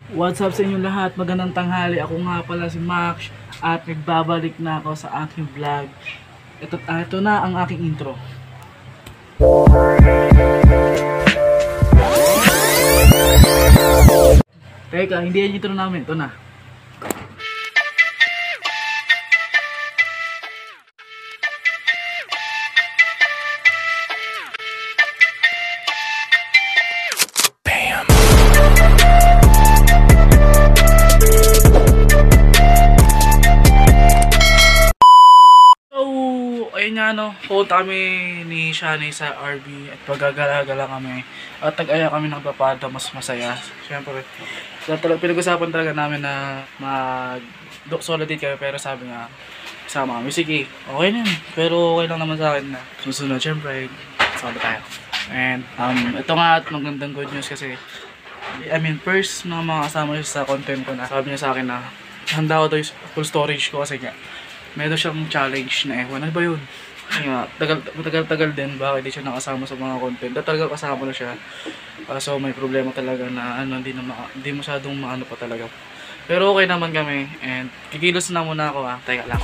What's up sa inyo lahat? Magandang tanghali. Ako nga pala si Max at nagbabalik na ako sa aking vlog. Ito na ang aking intro. Teka, hindi yan intro namin. Ito na. Ayun nga punta kami ni Shani sa RB at pagagala-gala kami at tag-aya kami ng papado, mas masaya. Siyempre, pinag-usapan talaga namin na mag-solo date kami, pero sabi nga, sama kami, sige, okay na yun. Pero okay lang naman sa akin na susunod, siyempre, sama tayo. And ito nga at magandang good news kasi, first na makasama siya sa content ko na sabi niya sa akin na handa ko daw yung full storage ko kasi nga, meron siyang challenge na ewan. Ano ba yun? Tagal din. Bakit di siya nakasama sa mga content? Talaga kasama na siya. So may problema talaga na hindi masyadong maano pa talaga. Pero okay naman kami. And kikilos na muna ako Teka lang.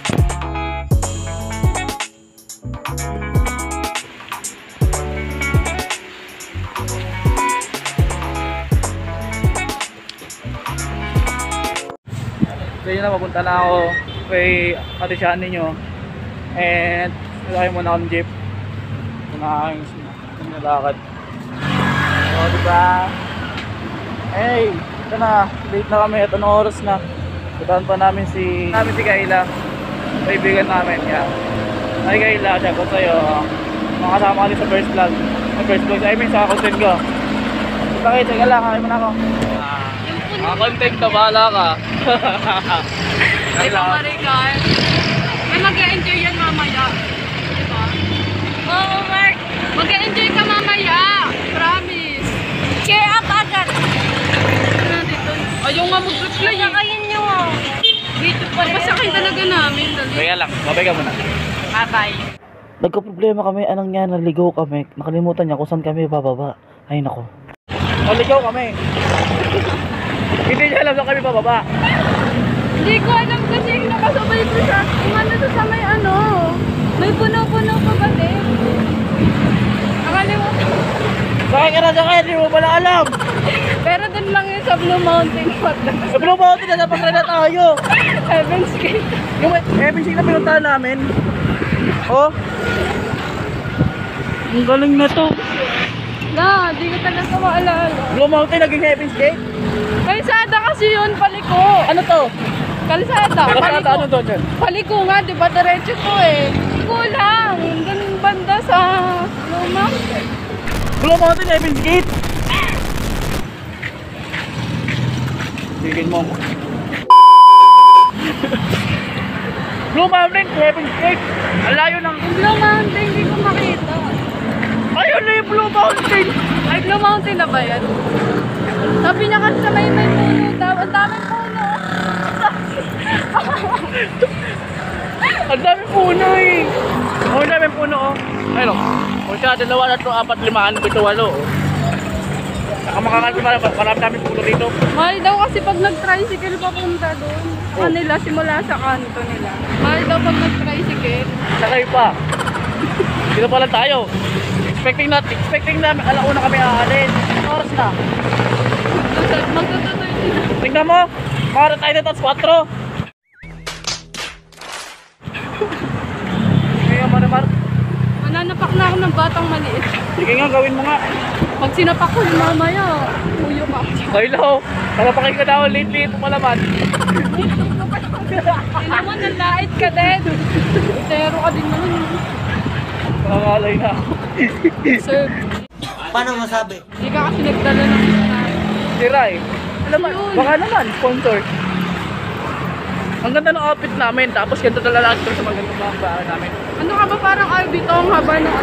So yun na, papunta na ako kay Ate Shani nyo. And nalaki muna ako ng jeep. Ito na aking nalakad. O diba? Hey! Ito na, late na kami. Ito na oras na. Puntahan pa namin si Kayla, kaibigan namin. Yeah. Ay Kayla, siya ko sa'yo. Makasama ka din sa first vlog. Sa content ko. Bakit? Sige lang, kaya mo na ako. Content ka, bahala ka. Di ba Maricar? Ay mag-e-enjoy yan mamaya. Di ba? Oo, Mark. Mag-e-enjoy ka mamaya. Promise. Share up agad. Ayaw nga mag-reply. Masakayin nyo. Dito pa rin. Masakay talaga namin. Kaya lang, babay ka muna. Bye-bye. Nagka-problema kami, anong nga, naligaw kami. Nakalimutan niya kung saan kami bababa. Ay nako. Naligaw kami. Hindi niya alam na kami bababa. Hindi ko alam kasi nakasabay ko sa sa may may puno-puno pa ba din? Nakalimutan. Bakit ka na sa kaya? Hindi mo pala alam. Pero dun lang yun sa Blue Mountain. Sa Blue Mountain na dapat na tayo. Heaven's Gate. Yung Heaven's Gate na pinuntahan namin. Oh. Ang galing na to. Di ko talaga maalala. Blue Mountain naging Heaven's Gate? Kalsada kasi yun, paliko. Ano to? Kalsada. Kalsada, ano to dyan? Paliko nga, di ba? Diretso to eh. Kulang. Ganun banda sa Blue Mountain. Blue Mountain Heaven's Gate? Bigyan mo. Blue Mountain Heaven's Gate? Ang layo ng... Blue Mountain, hindi ko makita. Ayun na yung Blue Mountain! Ay, Blue Mountain na ba yan? Sabi niya kasi sa may puno daw. Ang daming puno. Ang daming puno eh. Ang daming puno Ayun o siya, 2, 3, 4, 5, 7, 8 Saka makakalpi marami namin puno dito. Mahal daw kasi pag nag-tricycle papunta doon. Kanila, simula sa kanto nila. Mahal daw pag nag-tricycle. Sakay pa. Dito pa lang tayo. Expecting na alauna kami aalin. Oras na. Magtutuloy sila. Tingnan mo. Para tayo dito sa 4. Kaya marimar. Mananapak na ako ng batang maliit. Sige nga, gawin mo nga. Pag sinapak ko yung mamaya, uyo ka. Hello. Nalapakin ka daw. Late mo malaman. Hindi naman, nalait ka din. Pero ka din naman. Nangangalay na ako. Sir. Paano masabi? Hindi ka kasi nagdala ng Sira eh. Alam mo, baka naman, sponsor. Ang ganda ng outfit namin, tapos ganito talaga actor sa magandang mga bahay namin. Ano ka ba parang RB to? Ang haba ng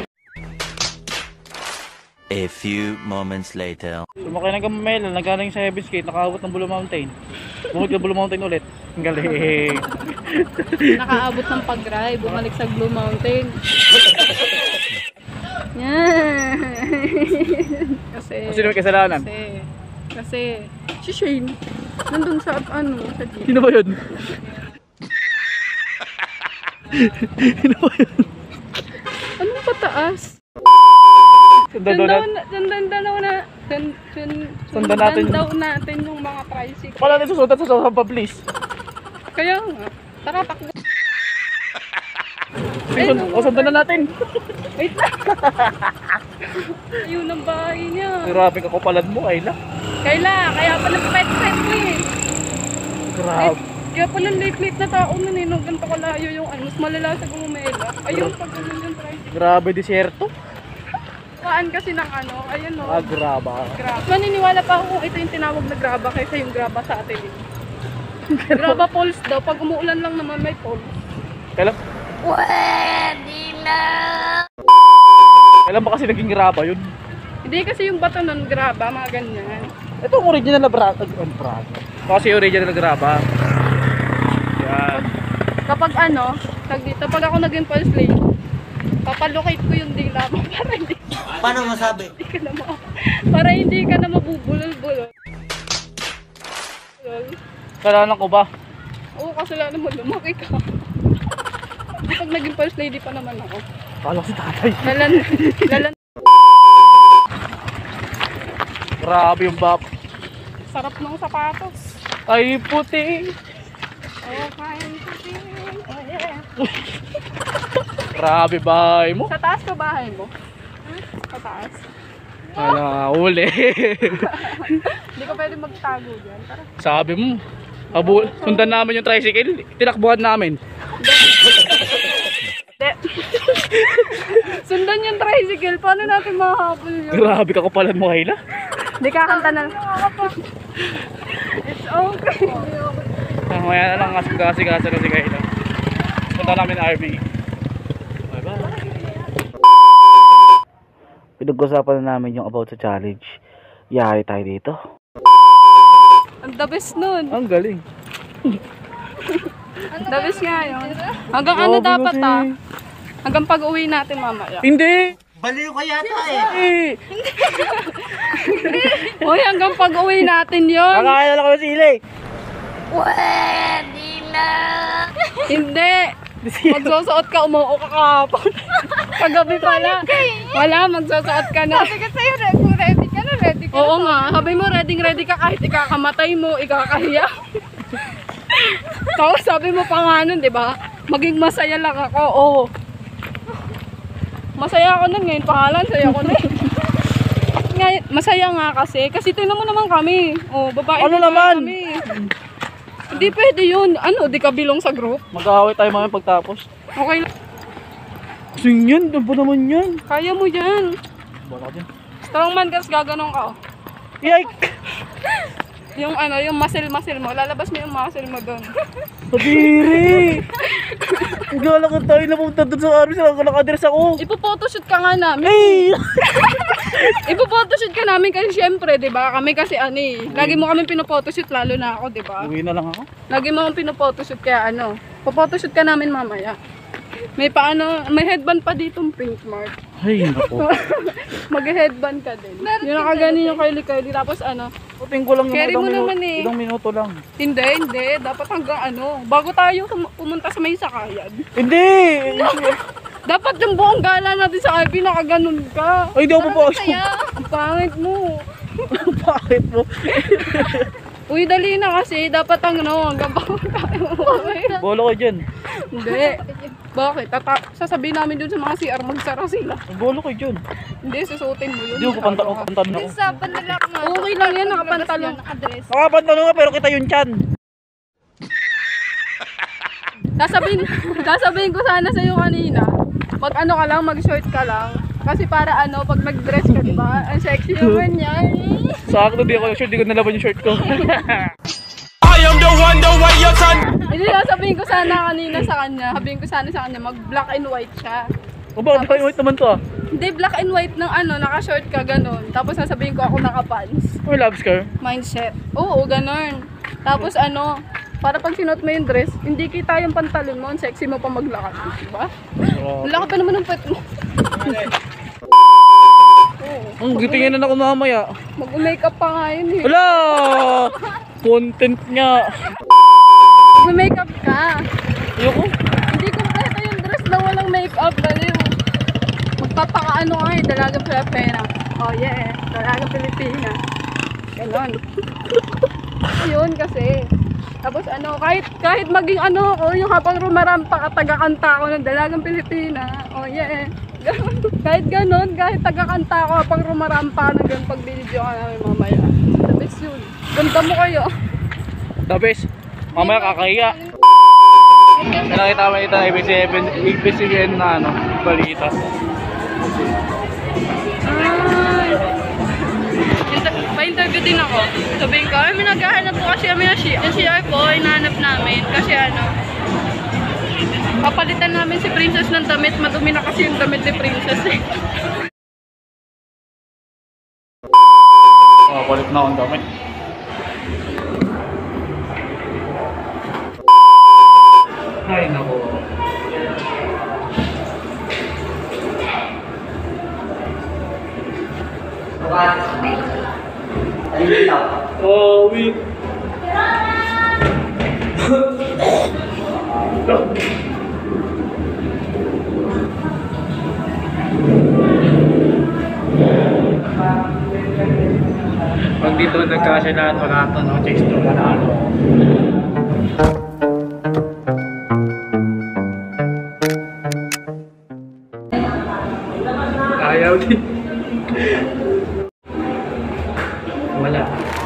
A few moments later. Sumakay ng Gamamela, nagaling sa Heaven's Gate, nakaabot ng Blue Mountain. Bumalik na Blue Mountain ulit. Ang galing. Nakaabot ng pag-ride, bumalik sa Blue Mountain. Yan. Kasi Sino may kasalanan? Kasi Kasi, si Shane, nandun sa ano, sa jeep. Sino ba yun? Sino ba yun? Anong pataas? Sundan daw natin yung mga tricycle. Wala na susundan sa Sampa, please. Kaya nga, tara takbo. Sundan na natin. Wait lang. Ayun ang bahay niya. Grabe ka kapalan mo, Ayla. Kaya pala pet mo eh. Grabe. Kaya pala late na tao nun eh. Nung ganito kalayo yung ano, mas malala sa gumumela. Ayun, pag ganun yung tricycle. Grabe, disyerto. Kaan kasi ng ano, ayun no. Graba. Graba. Maniniwala pa ako kung ito yung tinawag na graba kaysa yung graba sa atin eh. Graba falls daw. Pag umuulan lang naman may falls. Kailan? Kailan ba kasi naging graba yun? Hindi kasi yung bato nun graba, mga ganyan. Ito ang original na braga. Kasi original na graba. Yan. Kapag ano, dito, pag ako naging falls lane, papalocate ko yung dila mo para hindi Paano masabi? ka na para hindi ka na mabubulol-bulol. Kailangan ko ba? Oo, kasi lalo mo lumaki ka. Di pag naging first lady pa naman ako. Kala ko si tatay. Lalan. Grabe yung bap. Sarap ng sapatos. Ay puti. Oh, kain puti. Oh, yeah. Grabe bahay mo. Sa taas ka bahay mo? Sa taas. Wala, uli. Hindi ka pwede magtago dyan. Tara. Sabi mo. Sundan namin yung tricycle. Tinakbuhan namin. Sundan yung tricycle. Paano natin mahabol yun? Grabe ka kapalan mo, Ayla. Hindi kakanta na. It's okay. Mamaya na lang kasi Ayla. Punta namin RV. Bye-bye. Pinag-usapan na namin yung about sa challenge. Yari tayo dito. Ang the best nun. Ang galing. The best nga yun. Hanggang ano Grabe dapat kasi. ah? Hanggang pag-uwi natin mamaya. Hindi! Baliw ka yata eh. Hoy, hanggang pag-uwi natin yun. Kakain na lang kami sila eh. Hindi. Magsusuot ka, umuo ka kahapon. Kagabi pala. Wala, magsusuot ka na. Sabi ka sa'yo, ready ka na, ready ka. Oo nga, sabi mo ready ka kahit ikakamatay mo, ikakahiya. Tapos sabi mo pa nga nun, di ba? Maging masaya lang ako, oo. Masaya ako nun ngayon, pangalan, saya ko na ngayon, masaya nga kasi tingnan mo naman kami. Oh, babae Ano babae naman? kami. Hindi pwede yun. Ano, di ka bilong sa group? Mag-aaway tayo mga pagtapos. Okay lang. Sing yan, ano ba naman yan? Kaya mo yan. Bala ka dyan. Strongman kasi gaganong ka. Oh. Yike! Yung ano, yung muscle mo. Lalabas mo yung muscle mo doon. Kadiri! Gala ka tayo na punta doon sa army. Saan ka naka-address ako? Ipo-photoshoot ka nga namin. Hey! Ipo-photoshoot ka namin kasi syempre, di ba? Kami kasi ano eh. Lagi mo kami pino-photoshoot, lalo na ako, di ba? Uwi na lang ako. Lagi mo kami pino-photoshoot, kaya ano. Po-photoshoot ka namin mamaya. May headband pa ditong Pink Mark. Ay, naku. Mag-headband ka din. Yung nakaganin yung Kylie. Tapos ano, Puting ko lang yung carry mo naman eh. Ilang minuto lang. Hindi. Dapat hanggang ano, bago tayo pumunta sa may sakayan. Hindi! Dapat yung buong gala natin sa IP, nakaganon ka. Ay, di ako pa. Ang pangit mo. Bakit mo? Uy, dali na kasi. Dapat hanggang bago tayo. Bolo ko dyan. Hindi. Bakit? Sasabihin namin dun sa mga CR, magsara sila. Bolo ko dyan. Hindi, susuotin mo yun. Hindi ko pantalon ako. Usapan na lang nga. Okay lang yan, nakapantalon. Nakapantalon nga pero kita yung chan. Sasabihin ko sana sa'yo kanina, pag ano ka lang, mag-short ka lang. Kasi para ano, pag nag-dress ka, diba? Ang sexy naman yan. Sakto di ako yung shirt, di ko nalaban yung shirt ko. Hindi, sasabihin ko sana kanina sa kanya, sabihin ko sana sa kanya, mag-black and white siya. O bakit wait naman to ah? Hindi, black and white ng ano, naka-short ka, ganun. Tapos sasabihin ko ako naka-pants. May labs ka? Mindset. Oo, ganun. Tapos ano, para pag sinuot mo yung dress, hindi kita yung pantalon mo, ang sexy mo pa maglakad, diba? Oh. Laki pa naman ng pet mo. Ang gitingin na ako mamaya. Mag-makeup pa nga yun eh. Wala! Content nga. Mag-makeup ka. Ayoko. Hindi kompleto yung dress na walang makeup. Baliw. Magpapakaano ka eh. Dalagang Pilipina. Oh yeah. Dalagang Pilipina. Ganon. Yun kasi. Tapos ano, kahit maging ano ako, yung habang rumarampa ka, tagakanta ako ng Dalagang Pilipina. Oh yeah. Kahit ganon, kahit tagakanta ako habang rumarampa ng ganun pag binidyo ka namin mamaya. The best yun. Ganda mo kayo. Tapos, mamaya kakahiya. Nakita mo ito, ABCBN na ano, balita. Pa-interview din ako. Sabihin ko, ay, may naghahanap po kasi kami yung CR po, hinahanap namin. Kasi ano, papalitan namin si Princess ng damit. Madumi na kasi yung damit ni Princess eh. Palit na akong damit. Ay, naku. Oh, wait. Pag dito nagkasya lahat, wala ito, no? Chase to, manalo. Ayaw din. Wala.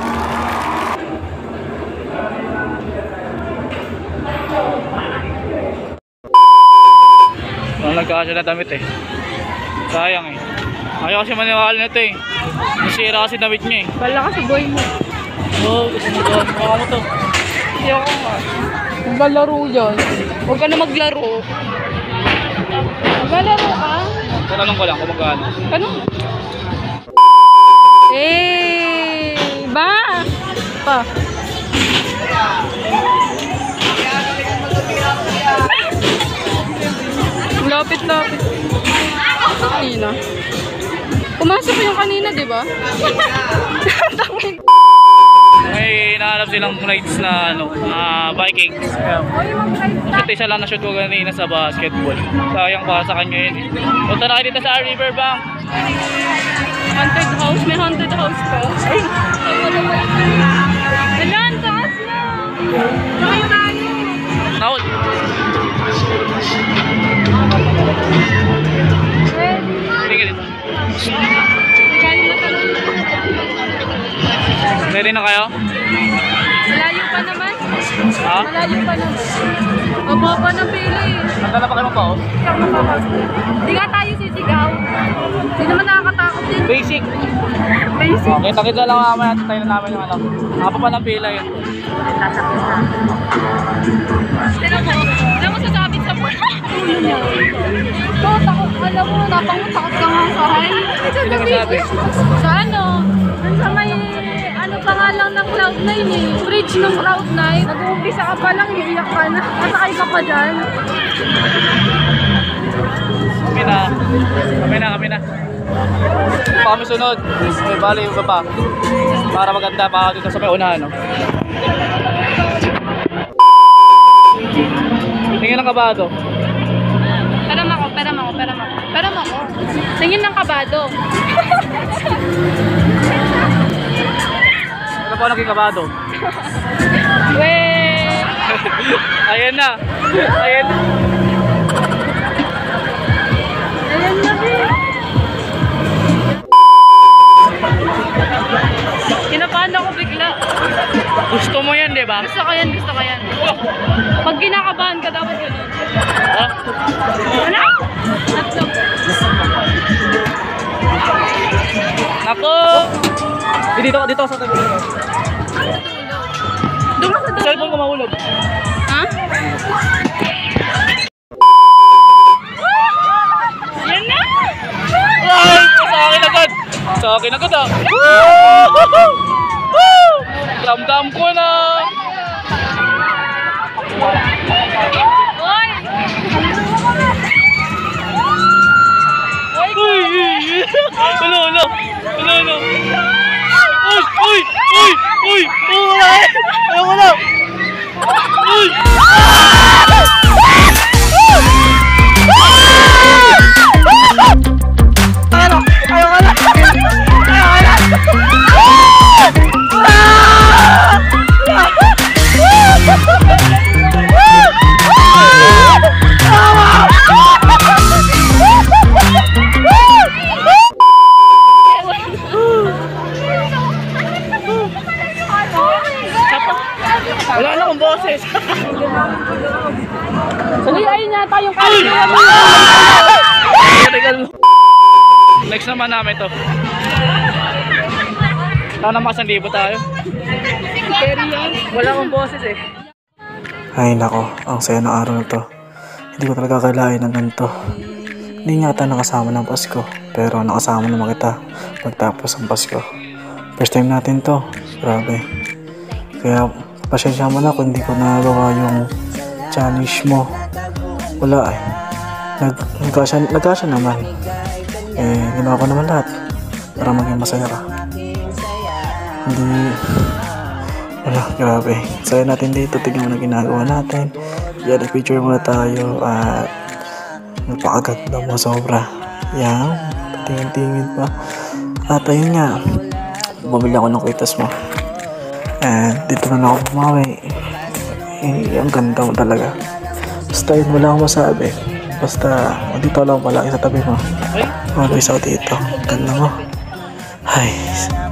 Nagkasya na damit eh. Sayang eh. Ayaw kasi maniwala nito eh. Nasira kasi damit niya eh. Bala ka sa boy mo. Oo, gusto mo doon. Mukha mo to. Hindi ako nga. Maglalaro yan. Huwag ka na maglaro. Maglalaro ka? Tanong ko lang kung magkano. Ano? Eh, ba? Pa. Lapit-lapit. Kanina. Pumasok yung kanina, di ba? May hinahanap silang rides na ano, Vikings. Shoot, isa lang na shoot ko kanina sa basketball. Sayang para sa kanya yun. Punta na kayo dito sa Riverbank. Haunted house? May haunted house ka? Wala, ang taas na. Nakay tayo. Naul. Sige dito. Ready na kayo? Malayo pa naman. Ha? Malayo pa naman. Mababa na pili. Handa na pa kayo magpaos? Hindi nga tayo sisigaw. Hindi naman nakakatakot din. Basic. Basic. Okay, takit na lang mamaya. Tayo na namin yung ano. Hapa pa ng pila yun. Alam mo sasabit sa mga. Ito, takot. Alam mo, napangutakot ka nga sa akin. Sino masabi? Sa ano? Sa may, ano pa nga lang ng Cloud9 eh. Bridge ng Cloud9. Nag-uumpisa ka pa lang, iiyak ka na. Nasakay ka pa dyan. Kami na. Pa kami sunod. May bali yung baba. Para maganda pa dito sa may unahan, no? Tingin ng kabado. Peram ako. Tingin ng kabado. Ano po naging kabado? Weh! Ayan na. Ayan na, Bea. Kinabahan ako bigla. Gusto mo yan, di ba? Gusto ko yan. Pag kinakabahan ka, dapat yun. Ha? Ano? Tatlo. Nako! Dito sa tabi. Doon ka sa dulo. Cellphone ko mahulog. Ha? Yan na! Ay! Sa akin agad! Sa akin agad ah! Ramdam ko na! Oy! Uy! Ulo! Uy! Wala eh! Ayaw na! Uy! Ayaw na! Wala na akong boses. Uy, ayun yata yung kanya. Next naman namin to. Sana mga 1,000 tayo. Wala akong boses eh. Ay nako, ang saya ng araw na to. Hindi ko talaga akalain ng ganito. Hindi nga tayo nakasama ng Pasko, pero nakasama naman kita pagtapos ang Pasko. First time natin to, grabe. Kaya pasensya mo na kung hindi ko nagawa yung challenge mo. Wala eh. Nagkasya naman. Eh, ginawa ko naman lahat para maging masaya ka. Hindi... Wala, grabe. Saya natin dito. Tignan mo na ginagawa natin. Yan, i-picture muna tayo at napakaganda mo sobra. Yan, tingin-tingin pa. At ayun nga, bumili ako ng kwitas mo. And dito na ako bumawi. Eh, ang ganda mo talaga. Basta yun, wala akong masabi. Basta, dito lang palagi sa tabi mo. Always ako dito. Ganda mo. Ay,